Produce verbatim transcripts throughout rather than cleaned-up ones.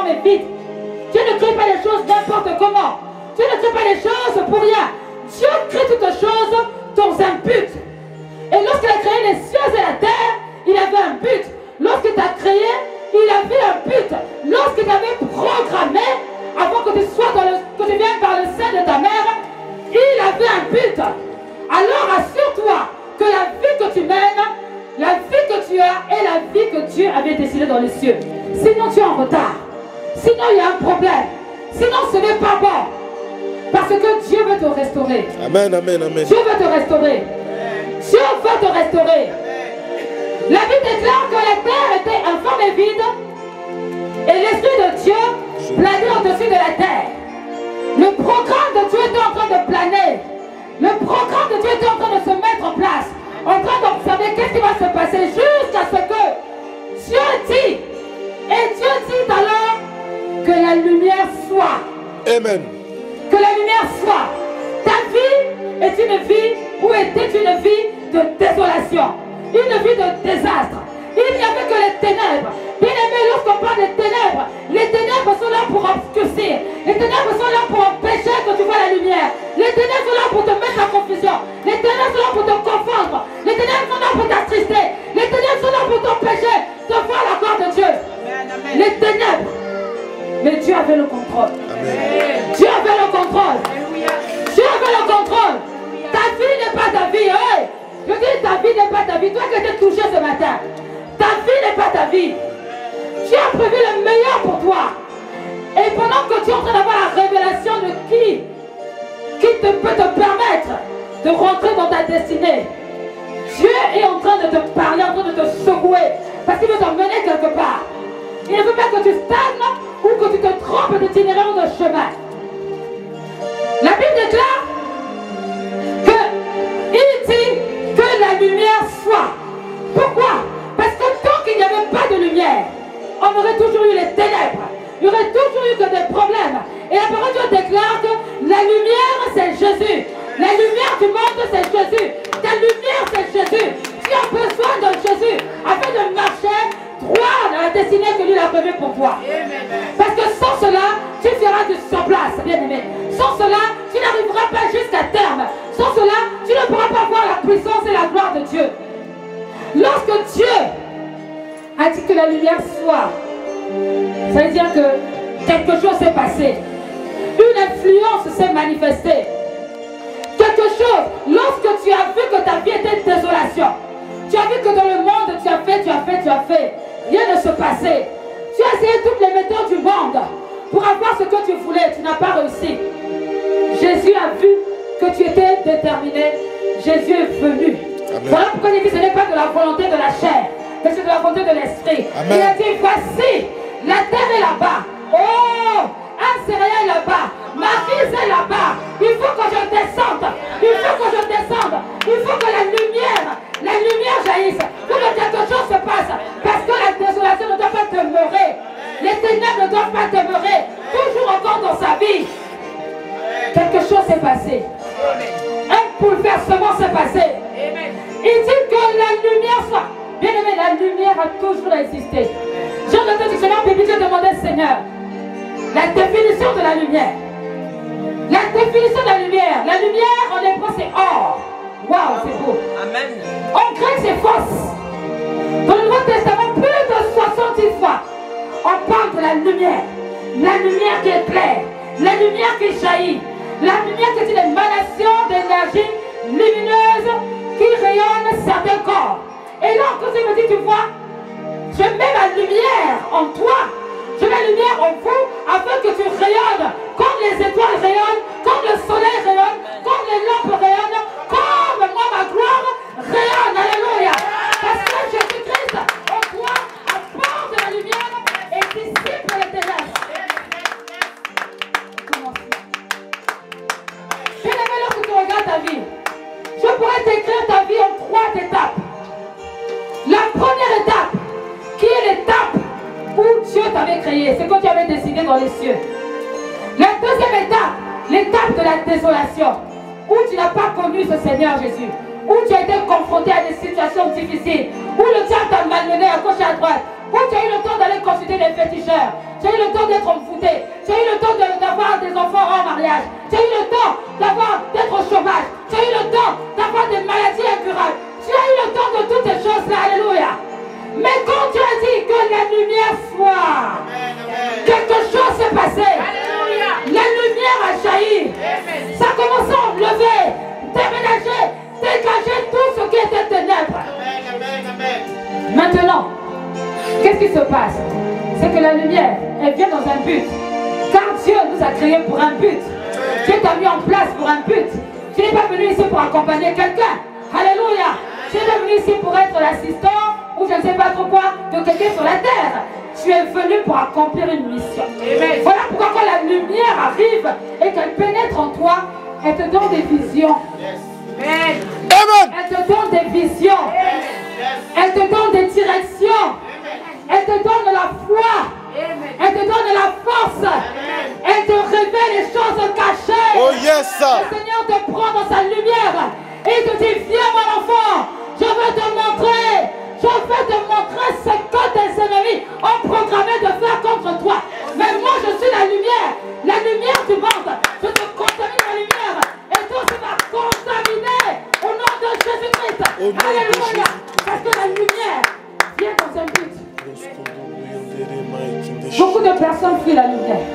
forme est vide. Dieu ne crée pas les choses n'importe comment. Dieu ne crée pas les choses pour rien. Dieu crée toutes choses dans un but. Et lorsqu'il a créé les cieux et la terre, il avait un but. Lorsqu'il t'a créé, il avait un but. Lorsqu'il t'avait programmé, avant que tu sois dans le, que tu viennes par le sein de ta mère, il avait un but. Alors assure-toi que la vie que tu mènes, la vie que tu as est la vie que Dieu avait décidée dans les cieux. Sinon tu es en retard. Sinon il y a un problème. Sinon ce n'est pas bon. Parce que Dieu veut te restaurer. Amen, amen, amen. Dieu veut te restaurer. Dieu veut te restaurer. La Bible déclare que la terre était informe et vide. Et l'Esprit de Dieu planait au-dessus de la terre. Le programme de Dieu était en train de planer. Le programme de Dieu était en train de se mettre en place. En train d'observer qu'est-ce qui va se passer jusqu'à ce que Dieu dit. Et Dieu dit alors que la lumière soit. Amen. Que la lumière soit. Ta vie est une vie ou était une vie de désolation. Une vie de désastre. Il n'y avait que les ténèbres. Bien aimé, lorsqu'on parle des ténèbres, les ténèbres sont là pour obscurcir. Les ténèbres sont là pour empêcher que tu vois la lumière. Les ténèbres sont là pour te mettre en confusion. Les ténèbres sont là pour te confondre. Les ténèbres sont là pour t'attrister. Les ténèbres sont là pour t'empêcher de voir la gloire de Dieu. Amen, amen. Les ténèbres. Mais Dieu avait le contrôle. Amen. Dieu avait le contrôle. Alléluia. Dieu avait le contrôle. Alléluia. Ta vie n'est pas ta vie. Hey. Je dis ta vie n'est pas ta vie. Toi qui étais touché ce matin. Ta vie n'est pas ta vie. Dieu a prévu le meilleur pour toi. Et pendant que tu es en train d'avoir la révélation de qui, qui te peut te permettre de rentrer dans ta destinée, Dieu est en train de te parler, en train de te secouer. Parce qu'il veut t'emmener quelque part. Il ne veut pas que tu stagnes ou que tu te trompes d'itinéraire de chemin. La Bible déclare que il dit que la lumière soit. Pourquoi? Parce que tant qu'il n'y avait pas de lumière, on aurait toujours eu les ténèbres. Il y aurait toujours eu que des problèmes. Et la parole de Dieu déclare que la lumière, c'est Jésus. La lumière du monde, c'est Jésus. Ta lumière, c'est Jésus. Tu as besoin de Jésus afin de marcher droit dans la destinée que lui a prévue pour toi. Parce que sans cela, tu feras du surplace, bien aimé. Sans cela, tu n'arriveras pas jusqu'à terme. Sans cela, tu ne pourras pas voir la puissance et la gloire de Dieu. Lorsque Dieu a dit que la lumière soit, ça veut dire que quelque chose s'est passé. Une influence s'est manifestée. Quelque chose, lorsque tu as vu que ta vie était une désolation, tu as vu que dans le monde tu as fait, tu as fait, tu as fait, rien ne se passait. Tu as essayé toutes les méthodes du monde pour avoir ce que tu voulais, tu n'as pas réussi. Jésus a vu que tu étais déterminé. Jésus est venu. Amen. Voilà pourquoi il dit que ce n'est pas de la volonté de la chair, mais c'est de la volonté de l'esprit. Il a dit, voici, la terre est là-bas. Oh, un céréal là-bas. Ma fille est là-bas. Il faut que je descende. Il faut que je descende. Il faut que la lumière, la lumière jaillisse. Il faut que quelque chose se passe. Parce que la désolation ne doit pas demeurer. Les ténèbres ne doivent pas demeurer. Toujours encore dans sa vie. Quelque chose s'est passé. Un bouleversement s'est passé. Il dit que la lumière soit. Bien aimé, la lumière a toujours existé. Jean de dictionnaire biblique demandait, Seigneur, la définition de la lumière. La définition de la lumière. La lumière en hébreu c'est or. Waouh, c'est beau. Amen. En grec c'est fausse. Dans le Nouveau Testament, plus de soixante-dix fois, on parle de la lumière. La lumière qui éclaire. La lumière qui jaillit. La lumière qui est une émanation d'énergie lumineuse qui rayonne certains corps. Et là, quand il me dit, tu vois, je mets la lumière en toi. Je mets la lumière en vous afin que tu rayonnes comme les étoiles rayonnent, comme le soleil rayonne, comme les lampes rayonnent, comme moi, ma gloire rayonne. Alléluia. Parce que Jésus-Christ en toi apporte la lumière et dissipe les ténèbres. Bien aimé, lorsque tu regardes ta vie, je pourrais t'écrire ta vie en trois étapes. La première étape, qui est l'étape où Dieu t'avait créé, c'est quand tu avais décidé dans les cieux. La deuxième étape, l'étape de la désolation, où tu n'as pas connu ce Seigneur Jésus, où tu as été confronté à des situations difficiles, où le diable t'a malmené à gauche et à droite, où tu as eu le temps d'aller consulter les féticheurs, Tu as eu le temps d'être envoûté. Tu as eu le temps d'avoir des enfants en mariage. Tu as eu le temps d'avoir d'être au chômage. Tu as eu le temps d'avoir des maladies incurables. Tu as eu le temps de toutes ces choses-là. Alléluia. Mais quand tu as dit que la lumière soit, quelque chose s'est passé. Alléluia. La lumière a jailli. Amen. Ça a commencé à enlever, déménager, dégager tout ce qui était ténèbres. Amen, amen. Maintenant, qu'est-ce qui se passe? C'est que la lumière, elle vient dans un but. Car Dieu nous a créés pour un but. Dieu t'a mis en place pour un but. Tu n'es pas venu ici pour accompagner quelqu'un. Alléluia. Tu n'es pas venu ici pour être l'assistant ou je ne sais pas trop quoi de quelqu'un sur la terre. Tu es venu pour accomplir une mission. Amen. Voilà pourquoi quand la lumière arrive et qu'elle pénètre en toi, elle te donne des visions. Yes. Amen. Elle te donne des visions. Yes. Elle te donne des directions. Amen. Elle te donne la foi. Amen. Elle te donne la force. Amen. Elle te révèle les choses cachées. Oh yes. Le Seigneur te prend dans sa lumière et il te dit, viens mon enfant, je veux te montrer. Je veux te montrer ce que tes ennemis ont programmé de faire contre toi. Mais moi je suis la lumière. La lumière du monde. Je te contamine la lumière. Et toi tu vas contaminer au nom de Jésus-Christ. Alléluia. Parce que la lumière vient dans un but. Beaucoup de personnes fuient la lumière.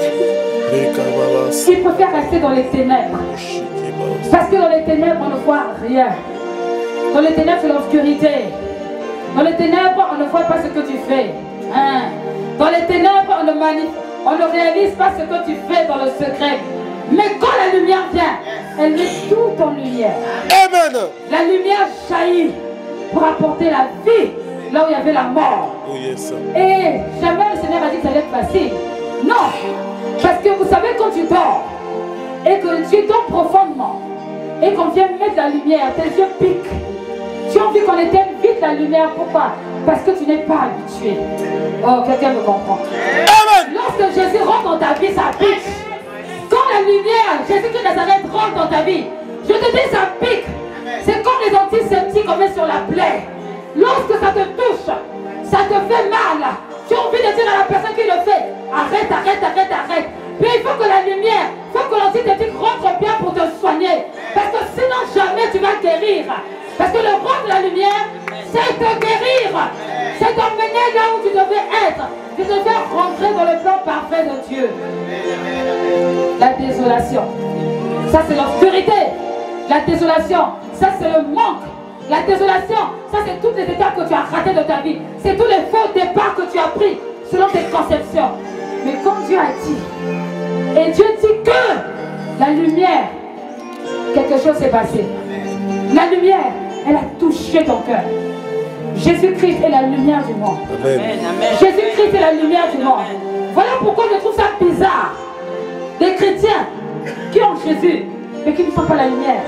Ils préfèrent rester dans les ténèbres. Parce que dans les ténèbres on ne voit rien. Dans les ténèbres c'est l'obscurité. Dans les ténèbres, on ne voit pas ce que tu fais. Hein? Dans les ténèbres, on ne, on ne réalise pas ce que tu fais dans le secret. Mais quand la lumière vient, elle met tout en lumière. Amen. La lumière jaillit pour apporter la vie là où il y avait la mort. Oh yes. Et jamais le Seigneur a dit que ça allait être facile. Non. Parce que vous savez, quand tu dors et que tu dors profondément et qu'on vient mettre la lumière, tes yeux piquent. Tu as envie qu'on éteigne vite la lumière. Pourquoi? Parce que tu n'es pas habitué. Oh, quelqu'un me comprend. Amen. Lorsque Jésus rentre dans ta vie, ça pique. Quand la lumière, Jésus-Christ de Nazareth rentre dans ta vie, je te dis, ça pique. C'est comme les antiseptiques qu'on met sur la plaie. Lorsque ça te touche, ça te fait mal. Tu as envie de dire à la personne qui le fait, arrête, arrête, arrête, arrête. Puis il faut que la lumière, il faut que l'antiseptique rentre bien pour te soigner. Parce que sinon jamais tu vas guérir. Parce que le rôle de la lumière, c'est te guérir. C'est t'emmener là où tu devais être. Tu devais rentrer dans le plan parfait de Dieu. La désolation, ça c'est l'obscurité. La désolation, ça c'est le manque. La désolation, ça c'est toutes les étapes que tu as ratées de ta vie. C'est tous les faux départs que tu as pris selon tes conceptions. Mais comme Dieu a dit, et Dieu dit que la lumière, quelque chose s'est passé. La lumière, elle a touché ton cœur. Jésus-Christ est la lumière du monde. Amen. Jésus-Christ est la lumière du monde. Voilà pourquoi je trouve ça bizarre. Des chrétiens qui ont Jésus, mais qui ne sont pas la lumière.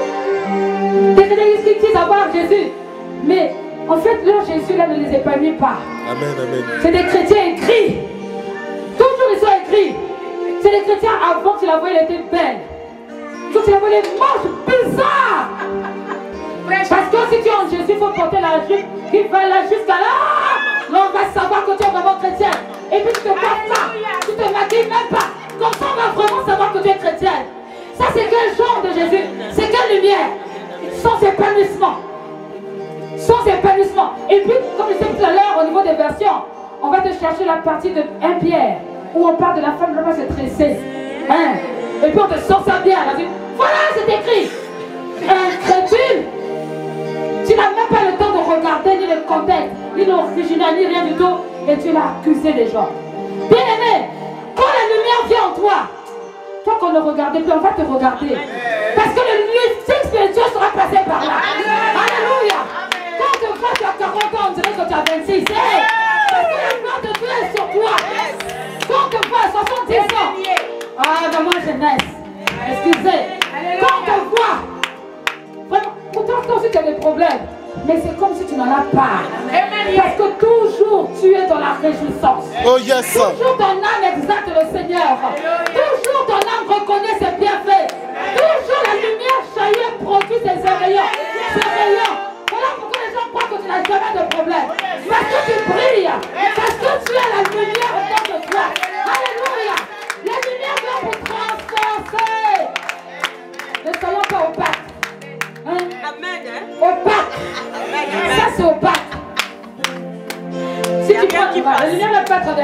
Des chrétiens qui disent avoir Jésus, mais en fait leur Jésus là ne les épanouit pas. Amen, amen. C'est des chrétiens écrits. Toujours ils sont écrits. C'est des chrétiens avant que tu la voyais, elle était belle. Quand tu la voyais, les manches bizarres. Parce que si tu es en Jésus, il faut porter la jupe qui va là jusqu'à là. Là, on va savoir que tu es vraiment chrétien. Et puis tu te portes pas, tu te maquilles même pas. Comme ça, on va vraiment savoir que tu es chrétienne. Ça, c'est quel genre de Jésus? C'est quelle lumière? Sans épanouissement. Sans épanouissement. Et puis, comme je disais tout à l'heure, au niveau des versions, on va te chercher la partie de un Pierre, où on parle de la femme qui va se tresser. Hein? Et puis on te sort ça bien. On dit, voilà, c'est écrit. Incrédule. Tu n'as même pas le temps de regarder ni le contexte, ni l'original, ni rien du tout. Et tu l'as accusé des gens. Bien aimé, quand la lumière vient en toi, toi qu'on ne regardait plus, on va te regarder. Parce que le lifting spirituel sera passé par là. Alléluia. Quand tu vois, tu as quarante ans, on dirait que tu as vingt-six. Hey, parce que la gloire de Dieu est sur toi. Quand tu vois soixante-dix ans, ah, ben moi jeunesse. Excusez. Quand tu vois, vraiment, pourtant toi aussi tu as des problèmes. Mais c'est comme si tu n'en as pas. Parce que toujours tu es dans la réjouissance. Oh yes. Toujours ton âme exalte le Seigneur. Toujours ton âme reconnaît ses bienfaits. Toujours la lumière jaillit et produit ses rayons. Ses rayons. Voilà pourquoi les gens croient que tu n'as jamais de problème. Parce que tu brilles. Parce que tu as la lumière au dedans de toi.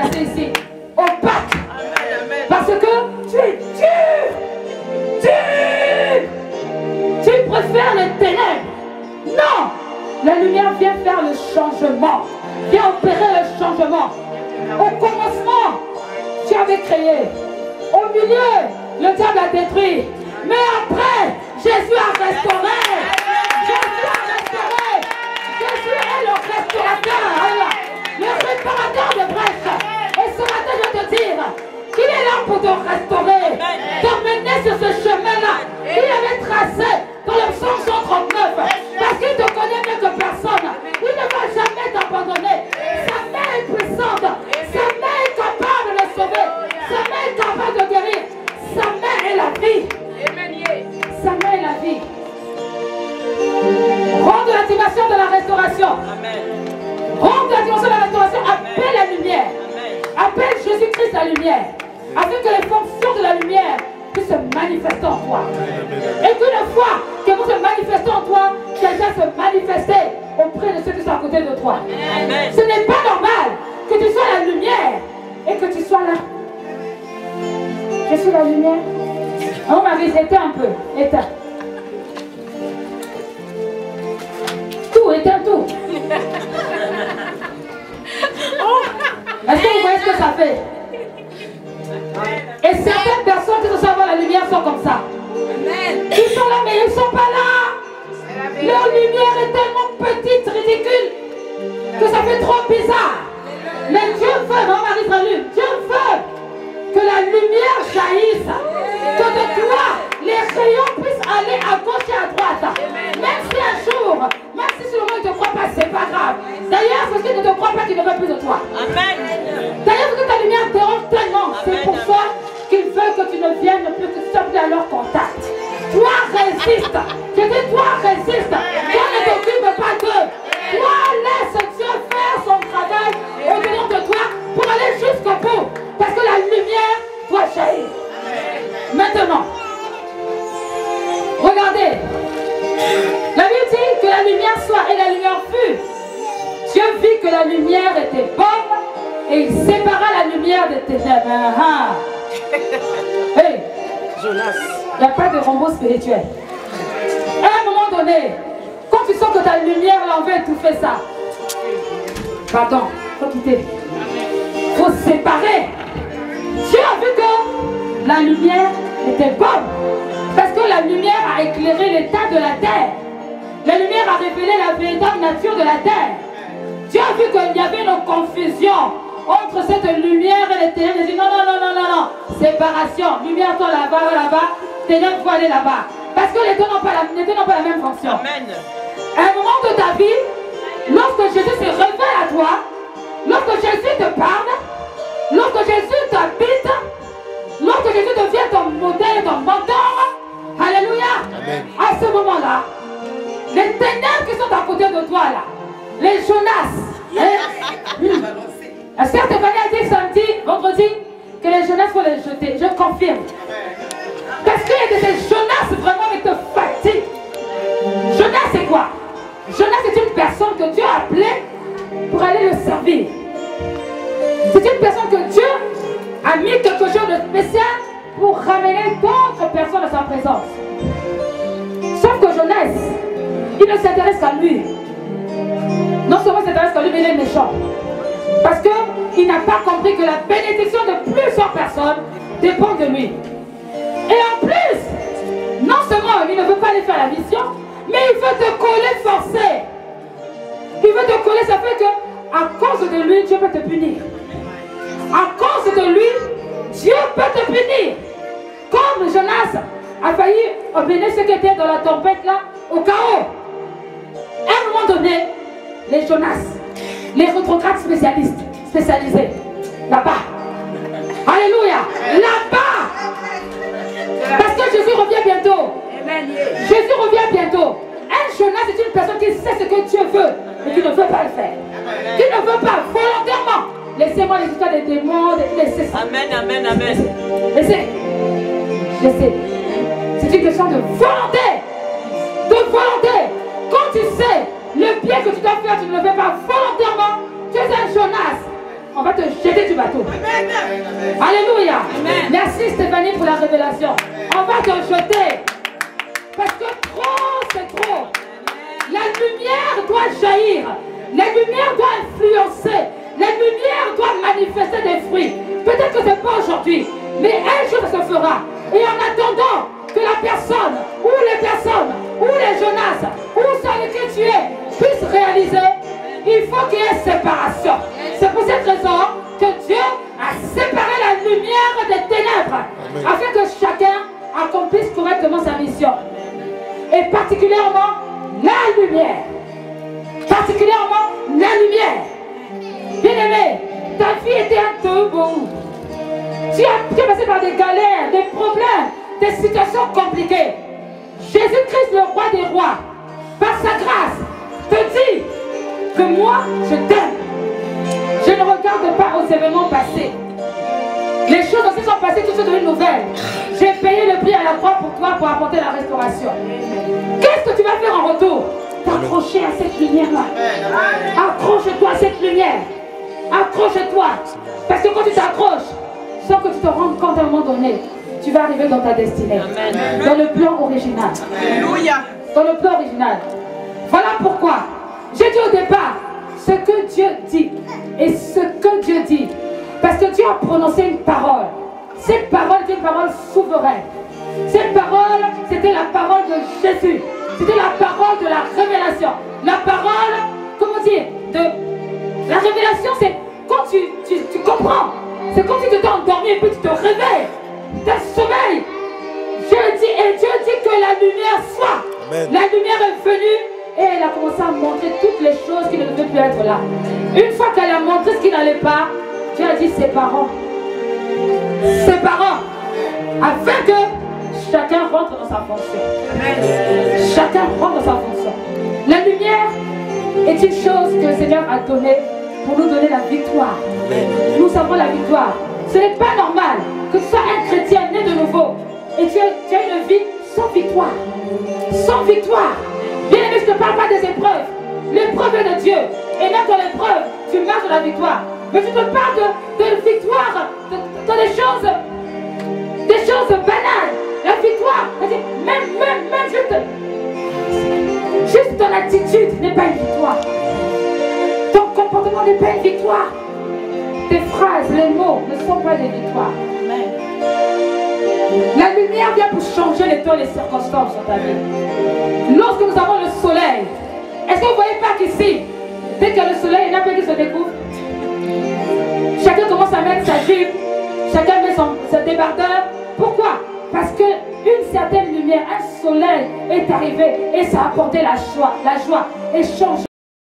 placé ici. Opaque. Parce que tu es dur. Dur. Tu préfères les ténèbres. Non. La lumière vient faire le changement. Vient opérer le changement. Au commencement, tu avais créé. Au milieu, le diable a détruit. Mais après, Jésus a restauré. Jésus a restauré. Jésus est le restaurateur. Le réparateur de brèches. Et ce matin, je vais te dire qu'il est là pour te restaurer. T'emmener sur ce chemin-là qu'il avait tracé dans le psaume cent trente-neuf. Parce qu'il te connaît mieux que personne. Il ne va jamais t'abandonner. Sa main est puissante. Sa main est capable de le sauver. Sa main est capable de guérir. Sa main est la vie. Sa main est la vie. Rends de l'activation de la restauration. Rends de l'activation de la restauration. Appelle la lumière. Appelle Jésus-Christ la lumière. Afin que les fonctions de la lumière puissent se manifester en toi. Et qu'une fois qu'elles vont se manifester en toi, qu'elles viennent se manifester auprès de ceux qui sont à côté de toi. Ce n'est pas normal que tu sois la lumière et que tu sois là. Je suis la lumière. Oh Marie, éteins un peu. Éteins. Tout, éteins tout. Est-ce que vous voyez ce que ça fait? Et certaines personnes qui se savent la lumière sont comme ça. Ils sont là, mais ils ne sont pas là. Leur lumière est tellement petite, ridicule, que ça fait trop bizarre. Mais Dieu veut, non Marie Tralu, Dieu veut que la lumière jaillisse, que de toi, les rayons puissent aller à gauche et à droite. Même si un jour, même si sur le moment il ne te croit pas, c'est pas grave. D'ailleurs, parce qu'il ne te croit pas, qu'il ne veut plus de toi. D'ailleurs, parce que ta lumière dérange tellement, c'est pour ça qu'il veut que tu ne viennes plus, que tu sois plus à leur contact. Toi, résiste. Je dis, toi, résiste. Toi, ne t'occupe pas d'eux. Toi, laisse Dieu faire son travail au-dedans de toi pour aller jusqu'au bout. Parce que la lumière doit jaillir. Maintenant, regardez. La Bible dit que la lumière soit et la lumière fut. Dieu vit que la lumière était bonne et il sépara la lumière des ténèbres. Ah. Hey, Jonas, il n'y a pas de robot spirituel. À un moment donné, quand tu sens que ta lumière l'en veut étouffer ça, pardon, il faut quitter. Il faut se séparer. Dieu a vu que la lumière était bonne. Parce que la lumière a éclairé l'état de la terre. La lumière a révélé la véritable nature de la terre. Dieu a vu qu'il y avait une confusion entre cette lumière et les ténèbres. Il dit non, non, non, non, non, non. Séparation. Lumière, toi là-bas, là-bas. Ténèbres, faut aller là-bas. Parce que les deux n'ont pas, pas la même fonction. Amen. À un moment de ta vie, lorsque Jésus se révèle à toi, lorsque Jésus te parle, lorsque Jésus t'habite, lorsque Jésus devient ton modèle, ton mentor, alléluia. Amen. À ce moment-là, les ténèbres qui sont à côté de toi là, les Jonas, hein? Certes, Fanny a dit samedi, vendredi, que les Jonas faut les jeter. Je confirme. Parce qu'il y a des Jonas vraiment qui te fatiguent. Jonas c'est quoi? Jonas c'est une personne que Dieu a appelée pour aller le servir. C'est une personne que Dieu a mis quelque chose de spécial pour ramener d'autres personnes à sa présence. Sauf que Jonas, il ne s'intéresse qu'à lui. Non seulement il s'intéresse qu'à lui, mais il est méchant. Parce qu'il n'a pas compris que la bénédiction de plusieurs personnes dépend de lui. Et en plus, non seulement il ne veut pas aller faire la mission, mais il veut te coller forcé. Il veut te coller, ça fait que à cause de lui, Dieu peut te punir. À cause de lui, Dieu peut te punir. Comme Jonas a failli obéir ce qui était dans la tempête là, au chaos. À un moment donné, les Jonas, les rétrogrades spécialistes, spécialisés, là-bas. Alléluia, là-bas. Parce que Jésus revient bientôt. Jésus revient bientôt. Un Jonas est une personne qui sait ce que Dieu veut, mais qui ne veut pas le faire. Qui ne veut pas volontairement. Laissez-moi les histoires des démons, laissez ça. Amen, amen, amen. Laissez. Laissez. C'est une question de volonté. De volonté. Quand tu sais le bien que tu dois faire, tu ne le fais pas volontairement, tu es un Jonas. on va te jeter du bateau. Amen. Alléluia. Amen. Merci Stéphanie pour la révélation. On va te jeter. Parce que trop, c'est trop. La lumière doit jaillir. La lumière doit influencer. La lumière doit manifester des fruits. Peut-être que ce n'est pas aujourd'hui, mais un jour ça se fera. Et en attendant que la personne, ou les personnes, ou les Jonas, ou celui que tu es, puissent réaliser, il faut qu'il y ait séparation. C'est pour cette raison que Dieu a séparé la lumière des ténèbres, Amen. Afin que chacun accomplisse correctement sa mission. Et particulièrement la lumière. Particulièrement la lumière. Bien-aimé, ta vie était un tombeau. Tu as, tu as passé par des galères, des problèmes, des situations compliquées. Jésus-Christ, le roi des rois, par sa grâce, te dit que moi, je t'aime. Je ne regarde pas aux événements passés. Les choses aussi sont passées, toutes sont devenues nouvelles. J'ai payé le prix à la croix pour toi, pour apporter la restauration. Qu'est-ce que tu vas faire en retour? T'accrocher à cette lumière-là. Accroche-toi à cette lumière. Accroche-toi. Parce que quand tu t'accroches, sans que tu te rendes compte à un moment donné, tu vas arriver dans ta destinée. Amen. Dans le plan original. Alléluia. Dans le plan original. Voilà pourquoi j'ai dit au départ ce que Dieu dit. Et ce que Dieu dit. Parce que Dieu a prononcé une parole. Cette parole est une parole souveraine. Cette parole, c'était la parole de Jésus. C'était la parole de la révélation. La parole, comment dire, de la révélation, c'est quand tu, tu, tu comprends. C'est comme si tu t'es endormi et puis tu te réveilles. D'un sommeil. Dieu dit, et Dieu dit que la lumière soit. Amen. La lumière est venue et elle a commencé à montrer toutes les choses qui ne devaient plus être là. Une fois qu'elle a montré ce qui n'allait pas, Dieu a dit séparons. Séparons. Afin que chacun rentre dans sa fonction. Amen. Chacun rentre dans sa fonction. La lumière est une chose que le Seigneur a donnée pour nous donner la victoire. Amen. Nous avons la victoire. Ce n'est pas normal que tu sois un chrétien né de nouveau et tu as, tu as une vie sans victoire. Sans victoire. Bien aimé, je ne te parle pas des épreuves. L'épreuve est de Dieu. Et même dans l'épreuve, tu marches dans la victoire. Mais je te parle de, de victoire, de, de, de des choses, des choses banales. La victoire, même, même, même juste, juste ton attitude n'est pas une victoire. Ton comportement n'est pas une victoire. Tes phrases, les mots ne sont pas des victoires. Amen. La lumière vient pour changer les tons et les circonstances dans ta vie. Lorsque nous avons le soleil, est-ce que vous ne voyez pas qu'ici, dès qu'il y a le soleil, il y en a plein qui se découvrent. Chacun commence à mettre sa jupe, chacun met son, son débardeur. Pourquoi? Parce qu'une certaine lumière, un soleil est arrivé et ça a apporté la joie, la joie et changé.